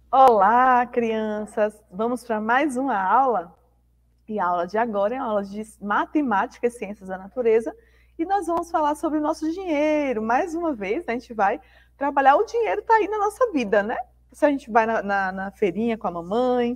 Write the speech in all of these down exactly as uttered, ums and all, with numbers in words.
Olá, crianças! Vamos para mais uma aula? E a aula de agora é uma aula de matemática e ciências da natureza. E nós vamos falar sobre o nosso dinheiro. Mais uma vez, a gente vai trabalhar. O dinheiro está aí na nossa vida, né? Se a gente vai na, na, na feirinha com a mamãe,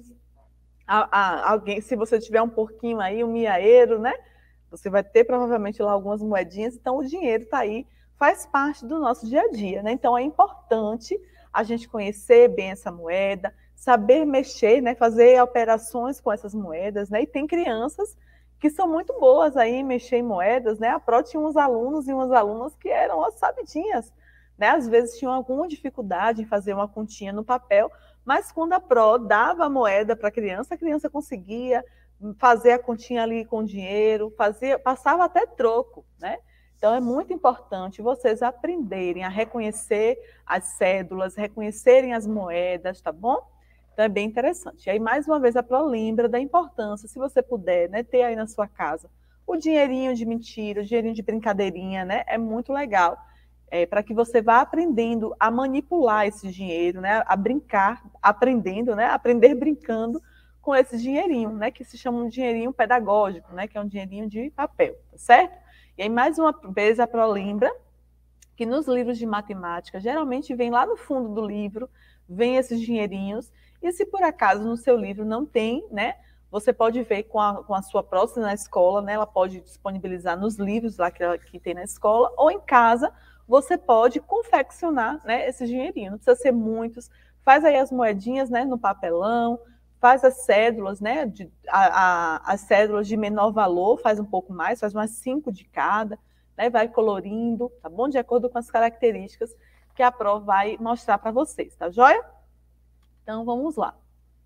a, a, alguém, se você tiver um porquinho aí, um miaeiro, né? Você vai ter provavelmente lá algumas moedinhas. Então, o dinheiro está aí, faz parte do nosso dia a dia, né? Então, é importante a gente conhecer bem essa moeda, saber mexer, né? Fazer operações com essas moedas, né? E tem crianças que são muito boas aí em mexer em moedas, né? A Pro tinha uns alunos e umas alunas que eram ó, sabidinhas, né? Às vezes tinham alguma dificuldade em fazer uma continha no papel, mas quando a Pro dava a moeda para a criança, a criança conseguia fazer a continha ali com dinheiro, fazia, passava até troco, né? Então é muito importante vocês aprenderem a reconhecer as cédulas, reconhecerem as moedas, tá bom? Então é bem interessante. E aí, mais uma vez, a Pro lembra da importância, se você puder, né, ter aí na sua casa o dinheirinho de mentira, o dinheirinho de brincadeirinha, né? É muito legal. É, para que você vá aprendendo a manipular esse dinheiro, né? A brincar, aprendendo, né? Aprender brincando com esse dinheirinho, né? Que se chama um dinheirinho pedagógico, né? Que é um dinheirinho de papel, tá certo? E aí, mais uma vez, a Pro lembra que nos livros de matemática, geralmente vem lá no fundo do livro, vem esses dinheirinhos, e se por acaso no seu livro não tem, né? Você pode ver com a, com a sua próxima na escola, né? Ela pode disponibilizar nos livros lá que, ela, que tem na escola, ou em casa, você pode confeccionar, né, esse dinheirinho. Não precisa ser muitos. Faz aí as moedinhas, né, no papelão, faz as cédulas, né, de, a, a, as cédulas de menor valor, faz um pouco mais, faz umas cinco de cada, né, vai colorindo, tá bom? De acordo com as características que a Pro vai mostrar para vocês, tá joia? Então, vamos lá.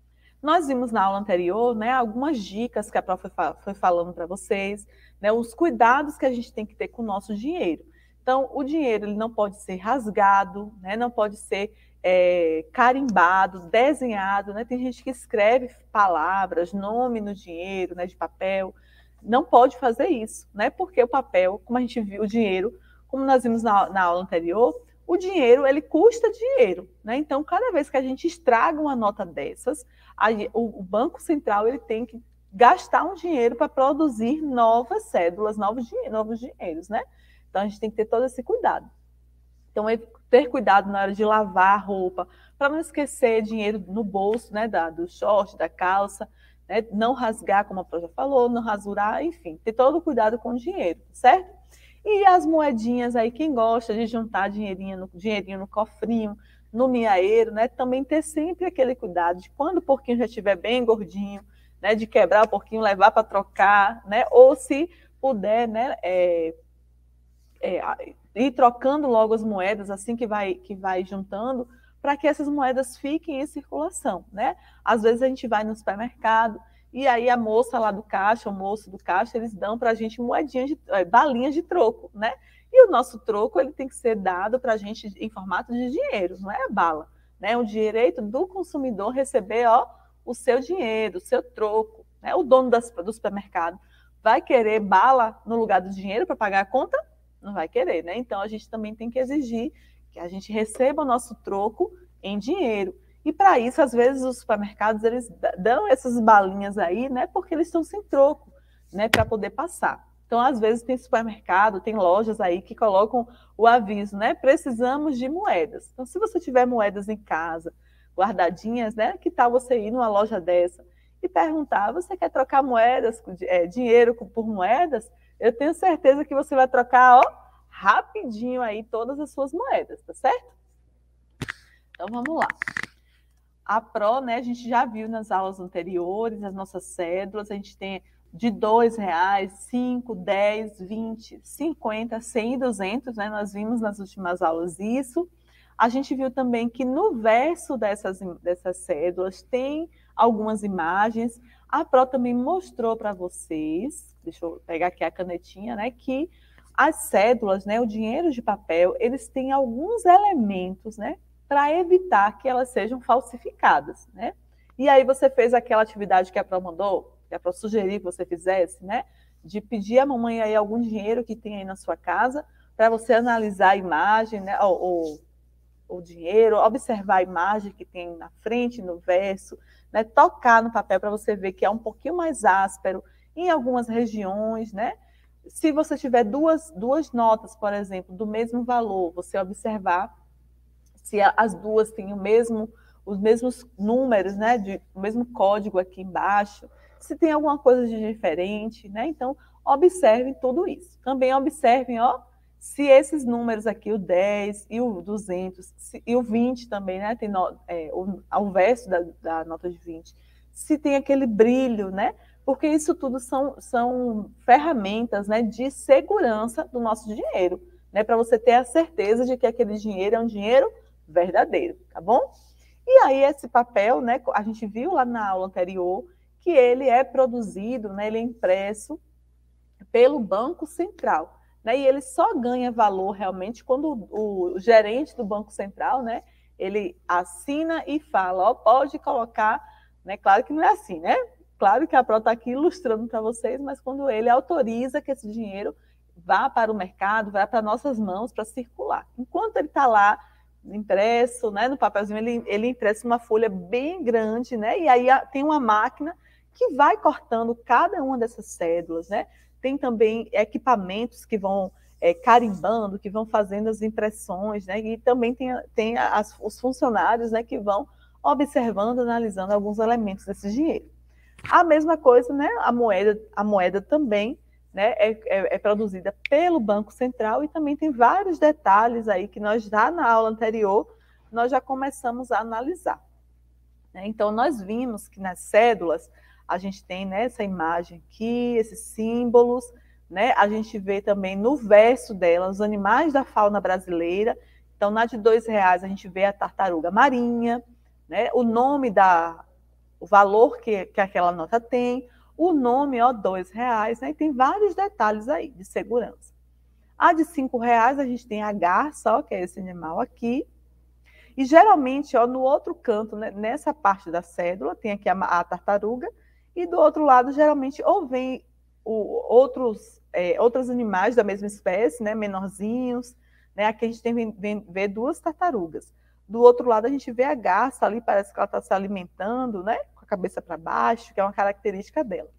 Nós vimos na aula anterior, né, algumas dicas que a Pro foi, foi falando para vocês, né, os cuidados que a gente tem que ter com o nosso dinheiro. Então, o dinheiro ele não pode ser rasgado, né, não pode ser é, carimbado, desenhado, né? Tem gente que escreve palavras, nome no dinheiro, né, de papel. Não pode fazer isso, né? Porque o papel, como a gente viu, o dinheiro, como nós vimos na, na aula anterior, o dinheiro ele custa dinheiro, né? Então, cada vez que a gente estraga uma nota dessas, a, o, o Banco Central ele tem que gastar um dinheiro para produzir novas cédulas, novos, novos dinheiros, né? Então, a gente tem que ter todo esse cuidado. Então, ter cuidado na hora de lavar a roupa, para não esquecer dinheiro no bolso, né, da, do short, da calça, né, não rasgar, como a Pro já falou, não rasurar, enfim, ter todo o cuidado com o dinheiro, certo? E as moedinhas aí, quem gosta de juntar dinheirinho no, dinheirinho no cofrinho, no miaeiro, né, também ter sempre aquele cuidado de quando o porquinho já estiver bem gordinho, né, de quebrar o porquinho, levar para trocar, né, ou se puder, né, é, é, ir trocando logo as moedas assim que vai, que vai juntando, para que essas moedas fiquem em circulação, né? Às vezes a gente vai no supermercado e aí a moça lá do caixa, o moço do caixa, eles dão para a gente moedinhas, de, é, balinhas de troco, né? E o nosso troco ele tem que ser dado para a gente em formato de dinheiro, não é bala, né? O direito do consumidor receber, ó, o seu dinheiro, o seu troco, né? O dono das, do supermercado vai querer bala no lugar do dinheiro para pagar a conta? Não vai querer, né? Então a gente também tem que exigir que a gente receba o nosso troco em dinheiro. E para isso, às vezes, os supermercados eles dão essas balinhas aí, né? Porque eles estão sem troco, né? Para poder passar. Então, às vezes, tem supermercado, tem lojas aí que colocam o aviso, né? Precisamos de moedas. Então, se você tiver moedas em casa, guardadinhas, né? Que tal você ir numa loja dessa e perguntar: você quer trocar moedas, é, dinheiro por moedas? Eu tenho certeza que você vai trocar, ó, rapidinho aí todas as suas moedas, tá certo? Então, vamos lá. A Pro, né, a gente já viu nas aulas anteriores, as nossas cédulas, a gente tem de dois reais, cinco, dez, vinte, cinquenta, cem e duzentos, né? Nós vimos nas últimas aulas isso. A gente viu também que no verso dessas, dessas cédulas tem algumas imagens. A Pro também mostrou para vocês, deixa eu pegar aqui a canetinha, né, que as cédulas, né, o dinheiro de papel, eles têm alguns elementos, né, para evitar que elas sejam falsificadas, né? E aí você fez aquela atividade que a Pro mandou, que a Pro sugeriu que você fizesse, né, de pedir à mamãe aí algum dinheiro que tem aí na sua casa, para você analisar a imagem, né, ou, ou o dinheiro, observar a imagem que tem na frente, no verso, né? Tocar no papel para você ver que é um pouquinho mais áspero em algumas regiões, né? Se você tiver duas, duas notas, por exemplo, do mesmo valor, você observar se as duas têm o mesmo, os mesmos números, né? De, o mesmo código aqui embaixo, se tem alguma coisa de diferente, né? Então, observem tudo isso. Também observem, ó, se esses números aqui, o dez e o duzentos, se, e o vinte também, né? Tem no, é, o, ao verso da, da nota de vinte, se tem aquele brilho, né? Porque isso tudo são, são ferramentas, né, de segurança do nosso dinheiro, né? Para você ter a certeza de que aquele dinheiro é um dinheiro verdadeiro, tá bom? E aí esse papel, né, a gente viu lá na aula anterior, que ele é produzido, né, ele é impresso pelo Banco Central, né, e ele só ganha valor realmente quando o, o gerente do Banco Central, né, ele assina e fala, ó, pode colocar, né, claro que não é assim, né, claro que a Pro está aqui ilustrando para vocês, mas quando ele autoriza que esse dinheiro vá para o mercado, vá para nossas mãos para circular. Enquanto ele está lá impresso, né, no papelzinho, ele, ele impressa uma folha bem grande, né, e aí tem uma máquina que vai cortando cada uma dessas cédulas, né, tem também equipamentos que vão é, carimbando, que vão fazendo as impressões, né, e também tem, tem as, os funcionários, né, que vão observando, analisando alguns elementos desse dinheiro. A mesma coisa, né, a moeda, a moeda também, né, é, é, é produzida pelo Banco Central e também tem vários detalhes aí que nós já na aula anterior, nós já começamos a analisar. Né? Então, nós vimos que nas cédulas, a gente tem, né, essa imagem aqui, esses símbolos, né, a gente vê também no verso dela os animais da fauna brasileira. Então, na de dois reais, a gente vê a tartaruga marinha, né, o nome da... o valor que, que aquela nota tem, o nome, ó, dois reais, né? E tem vários detalhes aí de segurança. A de cinco reais, a gente tem a garça, ó, que é esse animal aqui. E geralmente, ó, no outro canto, né, nessa parte da cédula, tem aqui a, a tartaruga, e do outro lado, geralmente, ou vem o, outros, é, outros animais da mesma espécie, né, menorzinhos, né? Aqui a gente tem, vem, vê duas tartarugas. Do outro lado, a gente vê a garça ali, parece que ela está se alimentando, né? Com a cabeça para baixo, que é uma característica dela.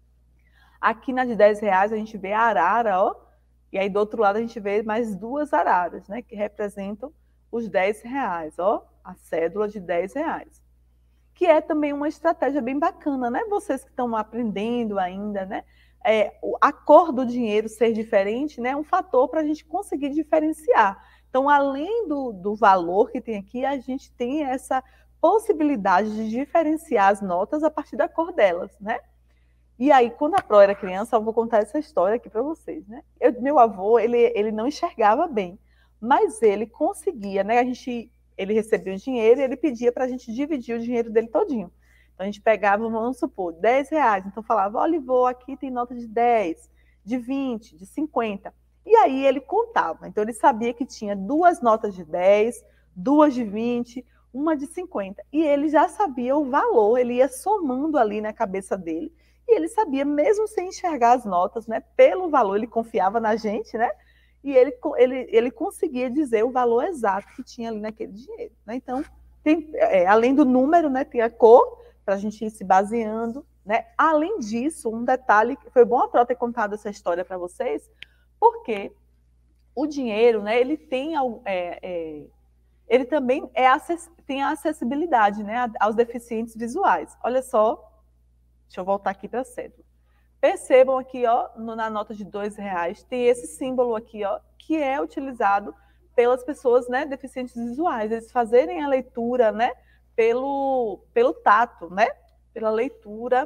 Aqui na de dez reais, a gente vê a arara, ó. E aí, do outro lado, a gente vê mais duas araras, né? Que representam os dez reais, ó. A cédula de dez reais. Que é também uma estratégia bem bacana, né? Vocês que estão aprendendo ainda, né? É, a cor do dinheiro ser diferente, né? É um fator para a gente conseguir diferenciar. Então, além do, do valor que tem aqui, a gente tem essa possibilidade de diferenciar as notas a partir da cor delas, né? E aí, quando a Pro era criança, eu vou contar essa história aqui para vocês, né? Eu, meu avô, ele, ele não enxergava bem, mas ele conseguia, né? A gente, ele recebia o dinheiro e ele pedia para a gente dividir o dinheiro dele todinho. Então, a gente pegava, vamos supor, dez reais. Então, falava, olha, vô, aqui tem nota de dez, de vinte, de cinquenta. E aí ele contava, então ele sabia que tinha duas notas de dez, duas de vinte, uma de cinquenta. E ele já sabia o valor, ele ia somando ali na cabeça dele, e ele sabia, mesmo sem enxergar as notas, né, pelo valor, ele confiava na gente, né, e ele, ele, ele conseguia dizer o valor exato que tinha ali naquele dinheiro. Né? Então, tem, é, além do número, né, tem a cor, para a gente ir se baseando. Né? Além disso, um detalhe, foi bom a Pro ter contado essa história para vocês, porque o dinheiro, né, ele tem, é, é, ele também é acess, tem a acessibilidade, né, aos deficientes visuais. Olha só, deixa eu voltar aqui para a cédula. Percebam aqui, ó, na nota de dois reais, tem esse símbolo aqui, ó, que é utilizado pelas pessoas, né, deficientes visuais. Eles fazerem a leitura, né, pelo, pelo tato, né, pela leitura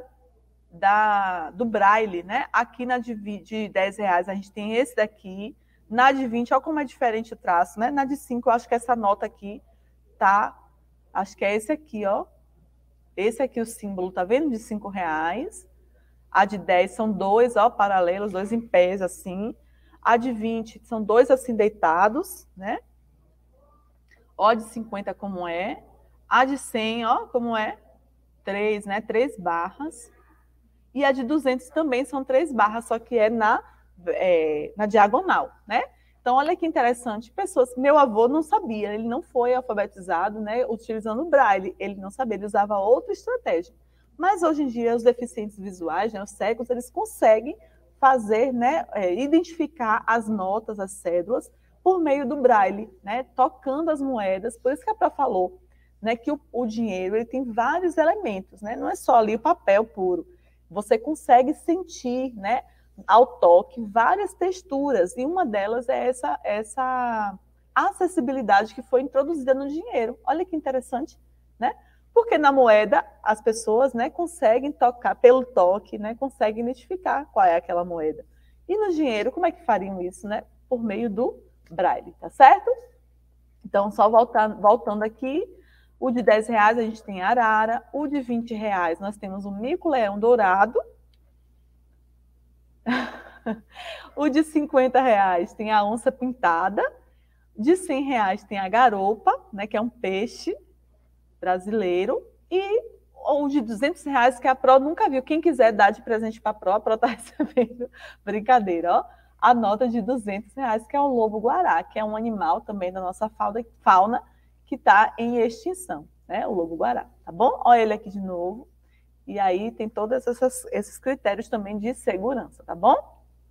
Da, do braille, né? Aqui na de, de dez reais a gente tem esse daqui, na de vinte, olha como é diferente o traço, né? Na de cinco, eu acho que essa nota aqui tá, acho que é esse aqui, ó. Esse aqui o símbolo, tá vendo? De cinco reais. A de dez são dois, ó, paralelos, dois em pés, assim. A de vinte são dois assim deitados, né? Ó, de cinquenta como é. A de cem, ó, como é? Três, né? Três barras. E a de duzentos também são três barras, só que é na, é, na diagonal, né? Então, olha que interessante, pessoas, meu avô não sabia, ele não foi alfabetizado, né, utilizando o braille, ele não sabia, ele usava outra estratégia. Mas hoje em dia, os deficientes visuais, né, os cegos, eles conseguem fazer, né, é, identificar as notas, as cédulas, por meio do braille, né, tocando as moedas. Por isso que a Pró falou, né, que o, o dinheiro ele tem vários elementos, né, não é só ali o papel puro. Você consegue sentir, né, ao toque, várias texturas, e uma delas é essa, essa acessibilidade que foi introduzida no dinheiro. Olha que interessante, né? Porque na moeda as pessoas, né, conseguem tocar pelo toque, né, conseguem identificar qual é aquela moeda. E no dinheiro, como é que fariam isso, né? Por meio do braille, tá certo? Então, só voltar, voltando aqui, o de dez reais a gente tem arara, o de vinte reais nós temos o mico-leão dourado, o de cinquenta reais tem a onça pintada, de cem reais tem a garopa, né, que é um peixe brasileiro, e o de duzentos reais que a Pró nunca viu. Quem quiser dar de presente para a Pró, a Pró está recebendo, brincadeira, ó, a nota de duzentos reais, que é o lobo-guará, que é um animal também da nossa fauna que está em extinção, né, o lobo-guará, tá bom? Olha ele aqui de novo. E aí tem todos essas, esses critérios também de segurança, tá bom?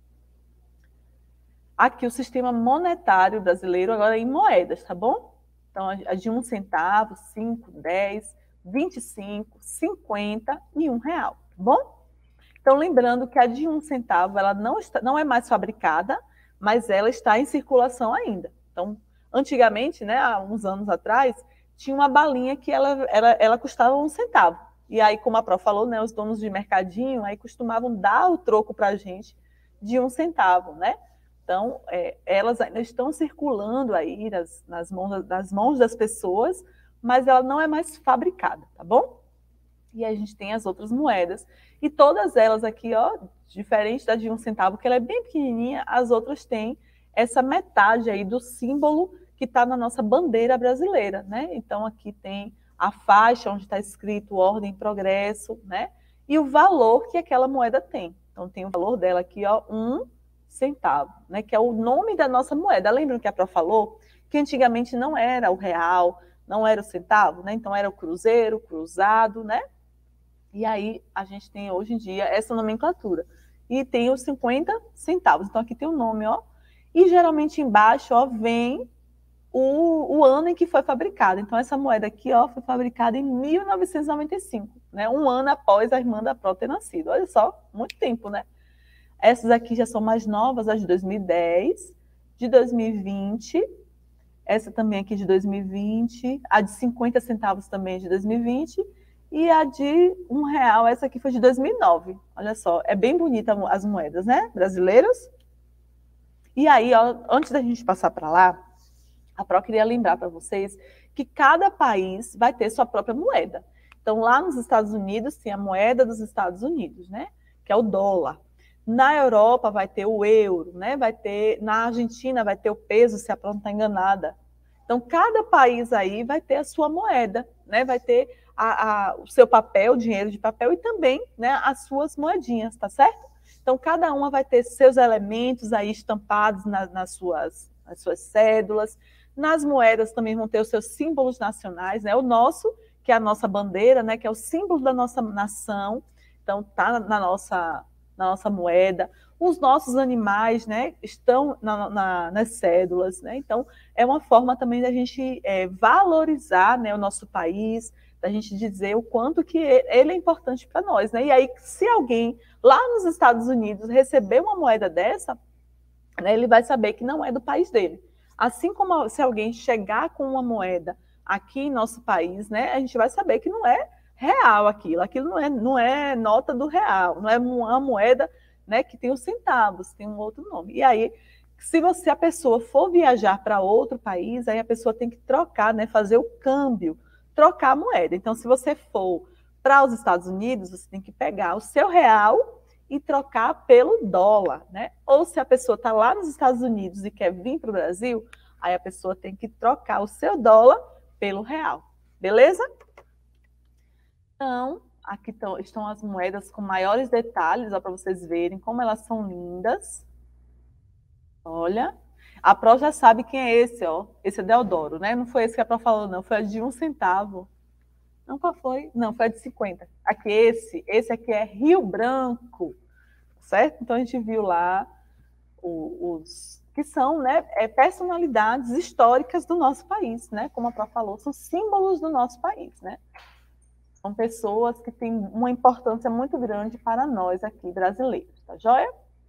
Aqui o sistema monetário brasileiro agora é em moedas, tá bom? Então, a de um centavo, cinco, dez, vinte e cinco, cinquenta e um real, tá bom? Então, lembrando que a de um centavo, ela não, está, não é mais fabricada, mas ela está em circulação ainda. Então, antigamente, né, há uns anos atrás, tinha uma balinha que ela, ela, ela custava um centavo. E aí, como a Pró falou, né, os donos de mercadinho aí costumavam dar o troco para a gente de um centavo, né? Então, é, elas ainda estão circulando aí nas, nas, mãos, nas mãos das pessoas, mas ela não é mais fabricada, tá bom? E a gente tem as outras moedas. E todas elas aqui, ó, diferente da de um centavo, que ela é bem pequenininha, as outras têm essa metade aí do símbolo que está na nossa bandeira brasileira, né? Então, aqui tem a faixa onde está escrito ordem e progresso, né? E o valor que aquela moeda tem. Então, tem o valor dela aqui, ó, um centavo, né, que é o nome da nossa moeda. Lembram que a Pró falou que antigamente não era o real, não era o centavo, né? Então era o cruzeiro, cruzado, né? E aí a gente tem hoje em dia essa nomenclatura. E tem os cinquenta centavos. Então aqui tem o nome, ó. E geralmente embaixo, ó, vem o, o ano em que foi fabricada. Então essa moeda aqui, ó, foi fabricada em mil novecentos e noventa e cinco, né? Um ano após a irmã da Pró ter nascido. Olha só, muito tempo, né? Essas aqui já são mais novas, as de dois mil e dez, de dois mil e vinte, essa também aqui de dois mil e vinte, a de cinquenta centavos também de dois mil e vinte, e a de um real, essa aqui foi de dois mil e nove. Olha só, é bem bonita as moedas, né, brasileiras? E aí, ó, antes da gente passar para lá, a Pró queria lembrar para vocês que cada país vai ter sua própria moeda. Então, lá nos Estados Unidos tem a moeda dos Estados Unidos, né, que é o dólar. Na Europa vai ter o euro, né? Vai ter, na Argentina vai ter o peso, se a Pró não está enganada. Então, cada país aí vai ter a sua moeda, né? Vai ter a, a, o seu papel, o dinheiro de papel e também, né, as suas moedinhas, tá certo? Então, cada uma vai ter seus elementos aí estampados na, nas, suas, nas suas cédulas. Nas moedas também vão ter os seus símbolos nacionais, né? O nosso, que é a nossa bandeira, né? Que é o símbolo da nossa nação. Então, tá na nossa... na nossa moeda, os nossos animais, né, estão na, na, nas cédulas, né? Então é uma forma também da gente é, valorizar, né, o nosso país, da gente dizer o quanto que ele é importante para nós, né? E aí, se alguém lá nos Estados Unidos receber uma moeda dessa, né, ele vai saber que não é do país dele. Assim como se alguém chegar com uma moeda aqui em nosso país, né, a gente vai saber que não é real aquilo, aquilo não é, não é nota do real, não é uma moeda, né, que tem os centavos, tem um outro nome. E aí, se você, a pessoa for viajar para outro país, aí a pessoa tem que trocar, né, fazer o câmbio, trocar a moeda. Então, se você for para os Estados Unidos, você tem que pegar o seu real e trocar pelo dólar, né? Ou se a pessoa está lá nos Estados Unidos e quer vir para o Brasil, aí a pessoa tem que trocar o seu dólar pelo real, beleza? Então, aqui tão, estão as moedas com maiores detalhes, para vocês verem como elas são lindas. Olha. A Pro já sabe quem é esse, ó. Esse é Deodoro, né? Não foi esse que a Pro falou, não. Foi a de um centavo. Não, qual foi? Não, foi a de cinquenta. Aqui, esse. Esse aqui é Rio Branco, certo? Então, a gente viu lá os... que são, né, personalidades históricas do nosso país, né? Como a Pro falou, são símbolos do nosso país, né? São pessoas que têm uma importância muito grande para nós aqui, brasileiros, tá joia?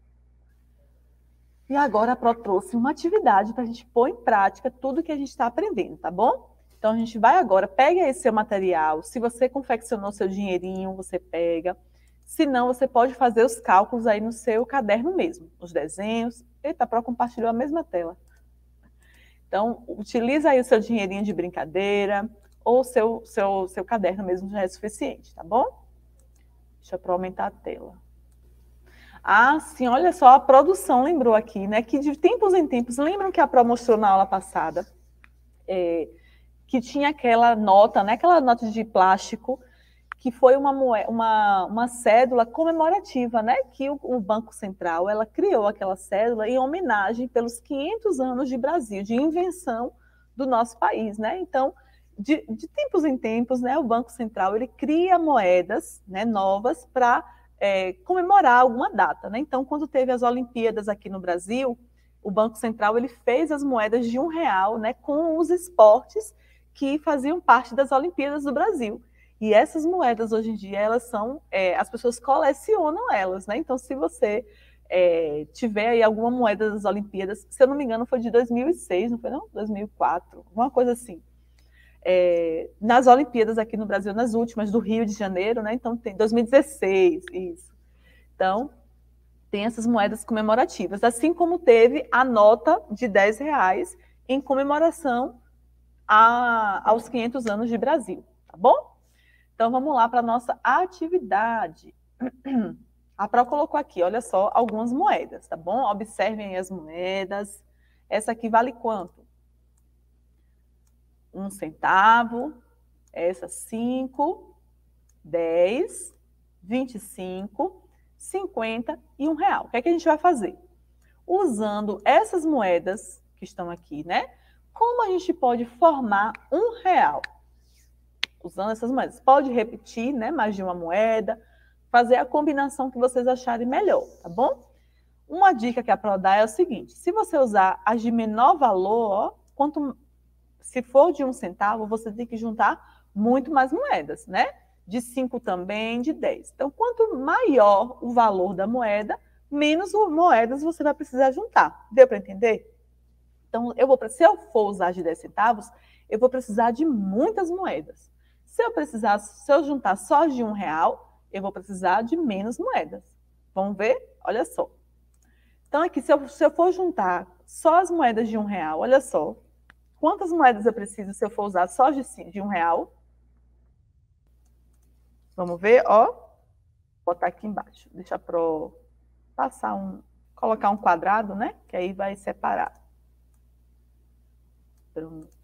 E agora a Pro trouxe uma atividade para a gente pôr em prática tudo que a gente está aprendendo, tá bom? Então a gente vai agora, pega esse seu material, se você confeccionou seu dinheirinho, você pega. Se não, você pode fazer os cálculos aí no seu caderno mesmo, os desenhos. Eita, a Pro compartilhou a mesma tela. Então, utiliza aí o seu dinheirinho de brincadeira, ou seu, seu, seu caderno mesmo já é suficiente, tá bom? Deixa eu Pro aumentar a tela. Ah, sim, olha só, a produção lembrou aqui, né, que de tempos em tempos, lembram que a Pro mostrou na aula passada, é, que tinha aquela nota, né, aquela nota de plástico, que foi uma, uma, uma cédula comemorativa, né, que o, o Banco Central, ela criou aquela cédula em homenagem pelos quinhentos anos de Brasil, de invenção do nosso país, né, então, de, de tempos em tempos, né, o Banco Central, ele cria moedas, né, novas para é, comemorar alguma data, né, então, quando teve as Olimpíadas aqui no Brasil, o Banco Central, ele fez as moedas de um real, né, com os esportes que faziam parte das Olimpíadas do Brasil. E essas moedas, hoje em dia, elas são, é, as pessoas colecionam elas, né? Então, se você é, tiver aí alguma moeda das Olimpíadas, se eu não me engano, foi de dois mil e seis, não foi não? dois mil e quatro, alguma coisa assim. É, nas Olimpíadas aqui no Brasil, nas últimas, do Rio de Janeiro, né? Então, tem dois mil e dezesseis, isso. Então, tem essas moedas comemorativas, assim como teve a nota de dez reais em comemoração a, aos quinhentos anos de Brasil, tá bom? Então, vamos lá para a nossa atividade. A Pro colocou aqui, olha só, algumas moedas, tá bom? Observem aí as moedas. Essa aqui vale quanto? Um centavo. Essa, cinco, dez, vinte e cinco, cinquenta e um real. O que é que a gente vai fazer? Usando essas moedas que estão aqui, né? Como a gente pode formar um real? Usando essas moedas. Pode repetir, né, mais de uma moeda, fazer a combinação que vocês acharem melhor, tá bom? Uma dica que a Pro dá é o seguinte, se você usar as de menor valor, ó, quanto, se for de um centavo, você tem que juntar muito mais moedas, né? De cinco também, de dez. Então, quanto maior o valor da moeda, menos moedas você vai precisar juntar. Deu para entender? Então, eu vou, se eu for usar de dez centavos, eu vou precisar de muitas moedas. Se eu precisar, se eu juntar só de um real, eu vou precisar de menos moedas. Vamos ver? Olha só. Então, aqui, se eu, se eu for juntar só as moedas de um real, olha só. Quantas moedas eu preciso se eu for usar só de, de um real? Vamos ver, ó. Vou botar aqui embaixo. Deixa para passar um, colocar um quadrado, né? Que aí vai separar. Pronto.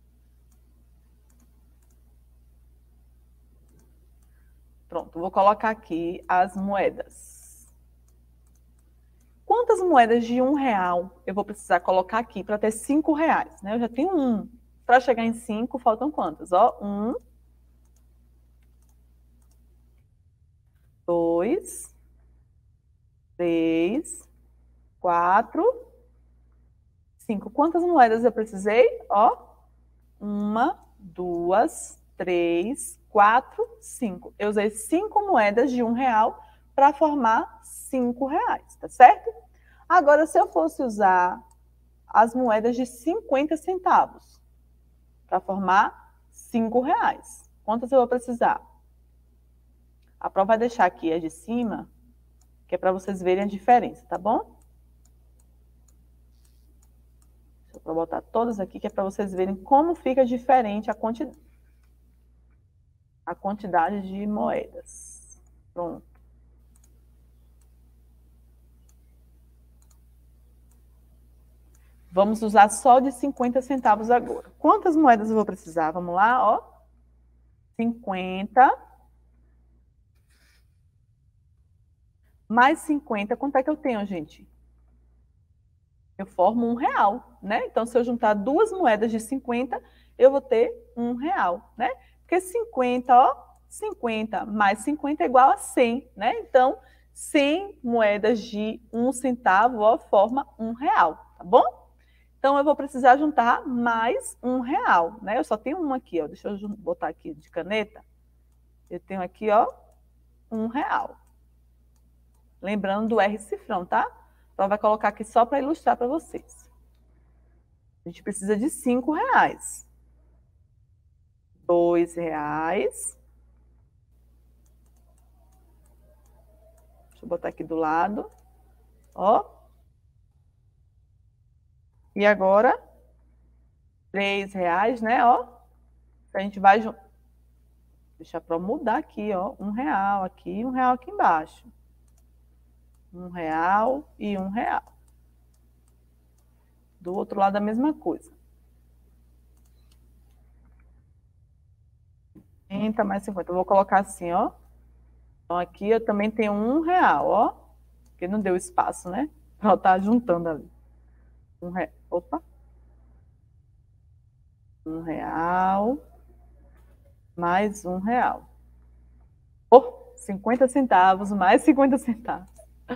Pronto, vou colocar aqui as moedas. Quantas moedas de um real eu vou precisar colocar aqui para ter cinco reais? Né? Eu já tenho um. Para chegar em cinco, faltam quantas? Ó, um, dois, três, quatro, cinco. Quantas moedas eu precisei? Ó, uma, duas, três, quatro, cinco. Eu usei cinco moedas de um real para formar cinco reais, tá certo? Agora, se eu fosse usar as moedas de cinquenta centavos para formar cinco reais, quantas eu vou precisar? A Pro vai deixar aqui as de cima, que é para vocês verem a diferença, tá bom? Deixa eu botar todas aqui, que é para vocês verem como fica diferente a quantidade. a quantidade de moedas. Pronto. Vamos usar só de cinquenta centavos agora. Quantas moedas eu vou precisar? Vamos lá, ó. cinquenta. Mais cinquenta. Quanto é que eu tenho, gente? eu formo um real, né? Então, se eu juntar duas moedas de cinquenta, eu vou ter um real, né? Porque cinquenta, ó, cinquenta mais cinquenta é igual a cem, né? Então, cem moedas de um centavo, ó, forma um real, tá bom? Então, eu vou precisar juntar mais um real, né? Eu só tenho um aqui, ó. Deixa eu botar aqui de caneta. Eu tenho aqui, ó, um real. Lembrando do R cifrão, tá? Então, vai colocar aqui só para ilustrar para vocês. A gente precisa de cinco reais. Dois reais. Deixa eu botar aqui do lado. Ó. E agora, três reais, né? Ó. A gente vai... Deixa para mudar aqui, ó. Um real aqui, um real aqui embaixo. Um real e um real. Do outro lado a mesma coisa. cinquenta mais cinquenta. Eu vou colocar assim, ó. Então aqui eu também tenho um real, ó. Porque não deu espaço, né? Pra estar juntando ali. Um real. Opa. Um real. Mais um real. Oh, cinquenta centavos, mais cinquenta centavos.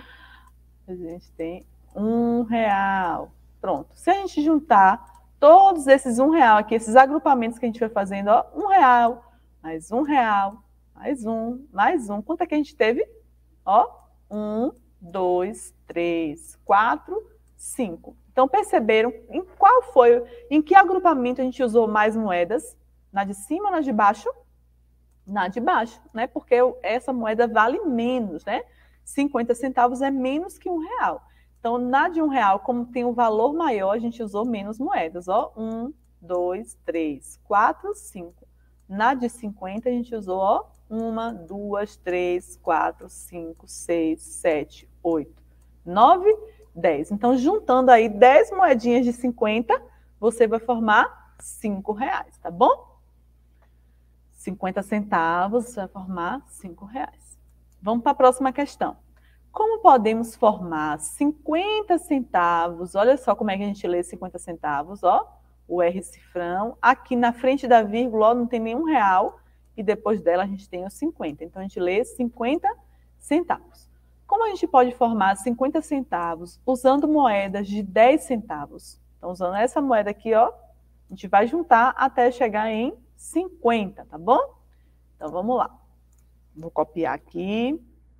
A gente tem um real. Pronto. Se a gente juntar todos esses um real aqui, esses agrupamentos que a gente foi fazendo, ó, um real, mais um real, mais um, mais um. Quanto é que a gente teve? Ó, um, dois, três, quatro, cinco. Então, perceberam em qual foi, em que agrupamento a gente usou mais moedas? Na de cima ou na de baixo? Na de baixo, né? Porque essa moeda vale menos, né? cinquenta centavos é menos que um real. Então, na de um real, como tem um valor maior, a gente usou menos moedas. Ó, um, dois, três, quatro, cinco. Na de cinquenta, a gente usou, ó, uma, duas, três, quatro, cinco, seis, sete, oito, nove, dez. Então, juntando aí dez moedinhas de cinquenta, você vai formar cinco reais, tá bom? cinquenta centavos vai formar cinco reais. Vamos para a próxima questão. Como podemos formar cinquenta centavos? Olha só como é que a gente lê cinquenta centavos, ó. O R cifrão. Aqui na frente da vírgula, ó, não tem nenhum real. E depois dela a gente tem o cinquenta. Então a gente lê cinquenta centavos. Como a gente pode formar cinquenta centavos usando moedas de dez centavos? Então, usando essa moeda aqui, ó, a gente vai juntar até chegar em cinquenta, tá bom? Então, vamos lá. Vou copiar aqui.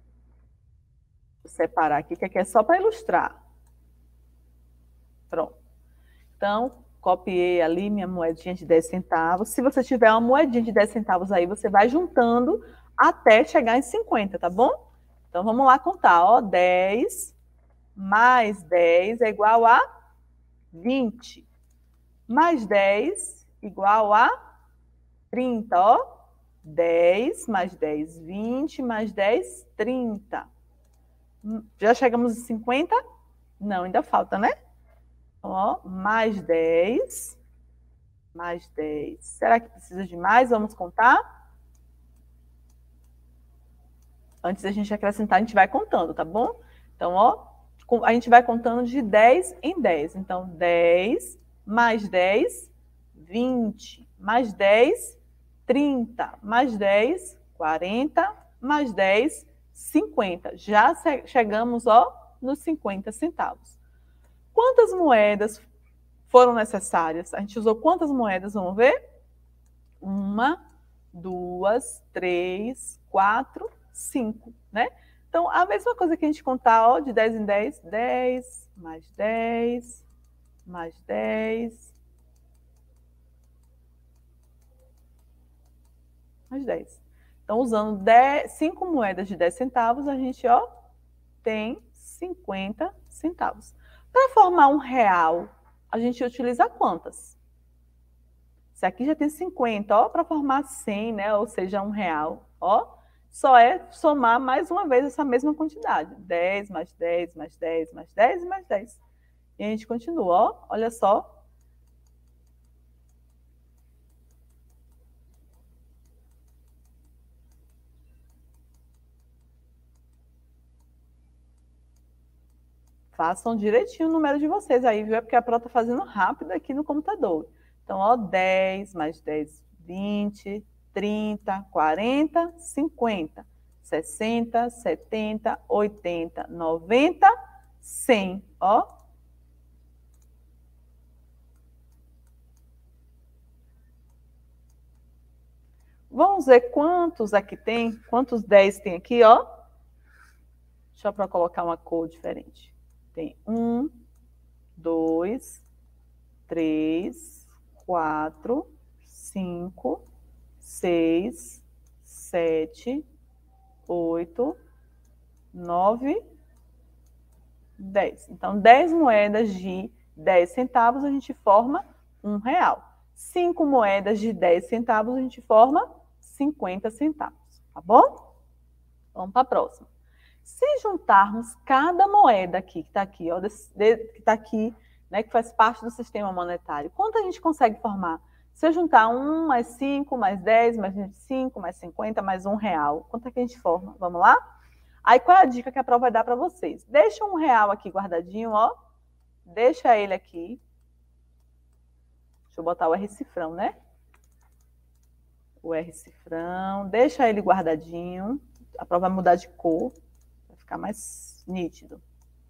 Vou separar aqui, que aqui é só para ilustrar. Pronto. Então, copiei ali minha moedinha de dez centavos. Se você tiver uma moedinha de dez centavos aí, você vai juntando até chegar em cinquenta, tá bom? Então, vamos lá contar, ó. dez mais dez é igual a vinte. Mais dez igual a trinta, ó. dez mais dez, vinte, mais dez, trinta. Já chegamos em cinquenta? Não, ainda falta, né? Ó, mais dez, mais dez. Será que precisa de mais? Vamos contar? Antes da gente acrescentar, a gente vai contando, tá bom? Então, ó, a gente vai contando de dez em dez. Então, dez mais dez, vinte. Mais dez, trinta. Mais dez, quarenta. Mais dez, cinquenta. Já chegamos, ó, nos cinquenta centavos. Quantas moedas foram necessárias? A gente usou quantas moedas? Vamos ver? Uma, duas, três, quatro, cinco, né? Então, a mesma coisa que a gente contar, ó, de dez em dez, dez, mais dez, mais dez, mais dez. Então, usando cinco moedas de dez centavos, a gente, ó, tem cinquenta centavos. Para formar um real, a gente utiliza quantas? Se aqui já tem cinquenta, ó, para formar cem, né, ou seja, um real, ó, só é somar mais uma vez essa mesma quantidade. dez, mais dez, mais dez, mais dez e mais dez. E a gente continua, ó, olha só. Façam direitinho o número de vocês aí, viu? É porque a Pro tá fazendo rápido aqui no computador. Então, ó, dez mais dez, vinte, trinta, quarenta, cinquenta, sessenta, setenta, oitenta, noventa, cem, ó. Vamos ver quantos aqui tem, quantos dez tem aqui, ó. Deixa eu para colocar uma cor diferente. Tem um, dois, três, quatro, cinco, seis, sete, oito, nove, dez. Então, dez moedas de dez centavos a gente forma um real. cinco moedas de dez centavos a gente forma cinquenta centavos, tá bom? Vamos para a próxima. Se juntarmos cada moeda aqui, que está aqui, ó, desse, de, que está aqui, né, que faz parte do sistema monetário, quanto a gente consegue formar? Se eu juntar um, mais cinco, mais dez, mais vinte e cinco, mais cinquenta, mais um real, quanto é que a gente forma? Vamos lá? Aí, qual é a dica que a Pro vai dar para vocês? Deixa um real aqui guardadinho, ó. Deixa ele aqui. Deixa eu botar o R cifrão, né? O R cifrão. Deixa ele guardadinho. A Pro vai mudar de cor. Vai ficar mais nítido.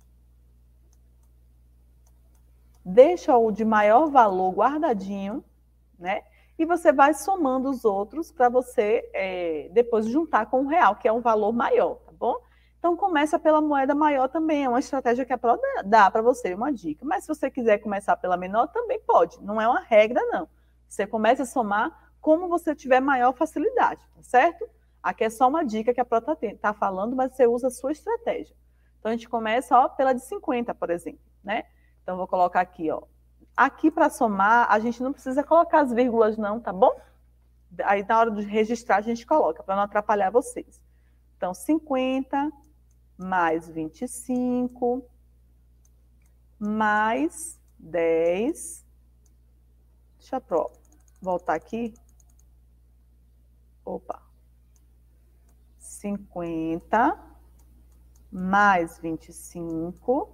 Deixa o de maior valor guardadinho, né? E você vai somando os outros para você é, depois juntar com o real, que é um valor maior, tá bom? Então, começa pela moeda maior também, é uma estratégia que a Pro dá para você, uma dica. Mas se você quiser começar pela menor, também pode, não é uma regra, não. Você começa a somar como você tiver maior facilidade, tá certo? Aqui é só uma dica que a Pro está tá falando, mas você usa a sua estratégia. Então, a gente começa ó, pela de cinquenta, por exemplo, né? Então, vou colocar aqui, ó. Aqui, para somar, a gente não precisa colocar as vírgulas, não, tá bom? Aí, na hora de registrar, a gente coloca, para não atrapalhar vocês. Então, cinquenta mais vinte e cinco, mais dez. Deixa eu voltar aqui. Opa. cinquenta mais vinte e cinco,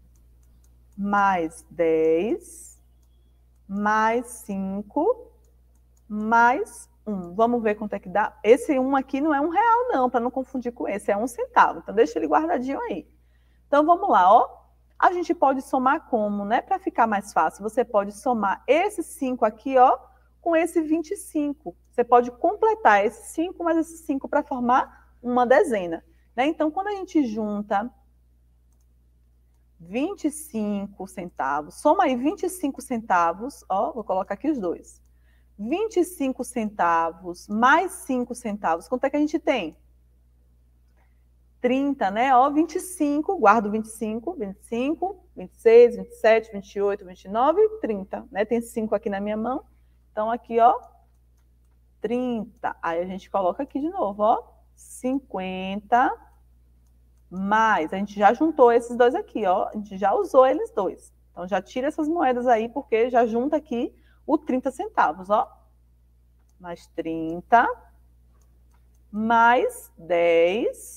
mais dez, mais cinco, mais um. Vamos ver quanto é que dá. Esse um aqui não é um real, não, para não confundir com esse, é um centavo. Então, deixa ele guardadinho aí. Então, vamos lá, ó. A gente pode somar como, né? Para ficar mais fácil, você pode somar esse cinco aqui, ó, com esse vinte e cinco. Você pode completar esse cinco mais esse cinco para formar uma dezena, né? Então, quando a gente junta vinte e cinco centavos, soma aí vinte e cinco centavos, ó, vou colocar aqui os dois. vinte e cinco centavos mais cinco centavos, quanto é que a gente tem? trinta, né? Ó, vinte e cinco, guardo vinte e cinco, vinte e cinco, vinte e seis, vinte e sete, vinte e oito, vinte e nove, trinta, né? Tem cinco aqui na minha mão. Então, aqui, ó, trinta. Aí a gente coloca aqui de novo, ó, cinquenta mais. A gente já juntou esses dois aqui, ó. A gente já usou eles dois. Então, já tira essas moedas aí, porque já junta aqui o trinta centavos, ó. Mais trinta, mais dez,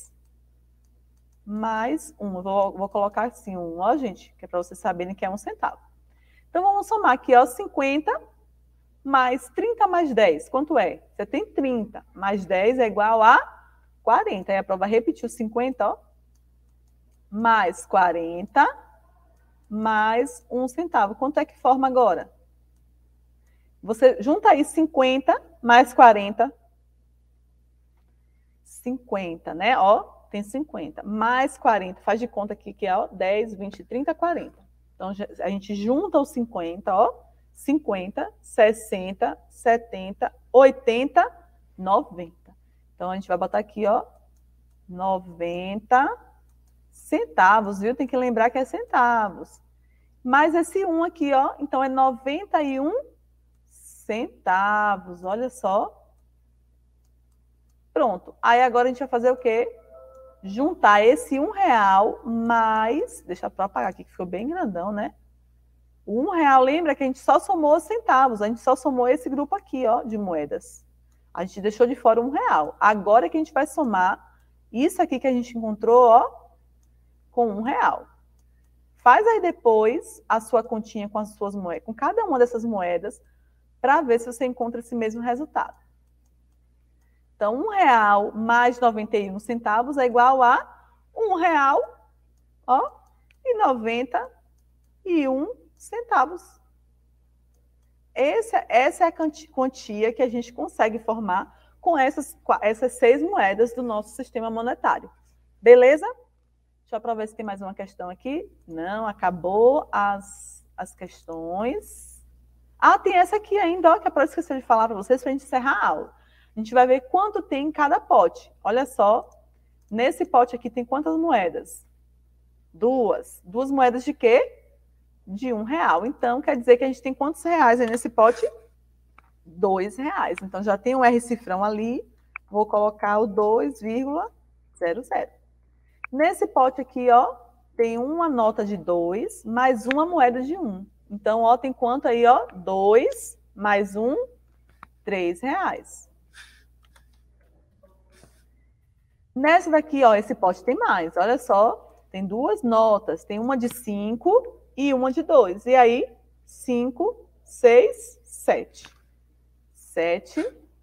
mais um. Vou, vou colocar assim um, ó, gente, que é para vocês saberem que é um centavo. Então, vamos somar aqui, ó, cinquenta mais trinta mais dez. Quanto é? Você tem trinta, mais dez é igual a quarenta. Aí a prova repetiu cinquenta, ó. Mais quarenta, mais um centavo. Quanto é que forma agora? Você junta aí cinquenta mais quarenta. cinquenta, né? Ó, tem cinquenta. Mais quarenta. Faz de conta aqui que é, ó, dez, vinte, trinta, quarenta. Então, a gente junta os cinquenta, ó. cinquenta, sessenta, setenta, oitenta, noventa. Então, a gente vai botar aqui, ó, noventa centavos, viu? Tem que lembrar que é centavos. Mais esse um aqui, ó, então é noventa e um centavos, olha só. Pronto. Aí agora a gente vai fazer o quê? Juntar esse um real mais... Deixa eu apagar aqui, que ficou bem grandão, né? O um real, lembra que a gente só somou os centavos, a gente só somou esse grupo aqui, ó, de moedas. A gente deixou de fora um real. Agora que a gente vai somar isso aqui que a gente encontrou, ó, com um real. Faz aí depois a sua continha com as suas moedas, com cada uma dessas moedas, para ver se você encontra esse mesmo resultado. Então, um real mais noventa e um centavos é igual a um real, ó, e noventa e um centavos. Essa, essa é a quantia que a gente consegue formar com essas, essas seis moedas do nosso sistema monetário. Beleza? Deixa eu provar se tem mais uma questão aqui. Não, acabou as, as questões. Ah, tem essa aqui ainda, ó, que é para eu esquecer de falar para vocês, para a gente encerrar a aula. A gente vai ver quanto tem em cada pote. Olha só, nesse pote aqui tem quantas moedas? Duas. Duas moedas de quê? De um real. Então, quer dizer que a gente tem quantos reais aí nesse pote? Dois reais. Então, já tem um R cifrão ali. Vou colocar o dois vírgula zero zero. Nesse pote aqui, ó, tem uma nota de dois mais uma moeda de um. Então, ó, tem quanto aí, ó? dois mais um, três reais. Nessa daqui, ó, esse pote tem mais. Olha só, tem duas notas. Tem uma de cinco e uma de dois. E aí, cinco, seis, sete. Sete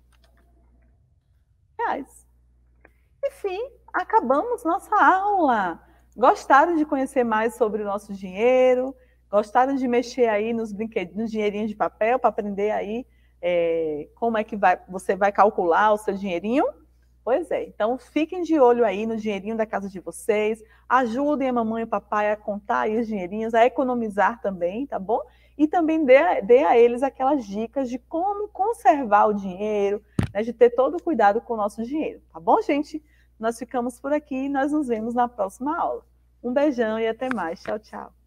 reais. Enfim, acabamos nossa aula. Gostaram de conhecer mais sobre o nosso dinheiro? Gostaram de mexer aí nos brinquedos, nos dinheirinhos de papel para aprender aí é, como é que vai, você vai calcular o seu dinheirinho? Pois é, então fiquem de olho aí no dinheirinho da casa de vocês, ajudem a mamãe e o papai a contar aí os dinheirinhos, a economizar também, tá bom? E também dê, dê a eles aquelas dicas de como conservar o dinheiro, né, de ter todo o cuidado com o nosso dinheiro, tá bom, gente? Nós ficamos por aqui e nós nos vemos na próxima aula. Um beijão e até mais. Tchau, tchau.